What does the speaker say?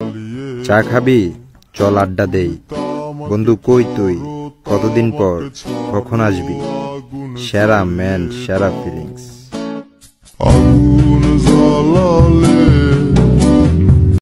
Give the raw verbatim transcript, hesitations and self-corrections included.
চা খাবি? চল আড্ডা দেই। বন্ধু কই তুই? কতদিন পর, কখন আসবি? সেরা ম্যান, সেরা ফিলিংস।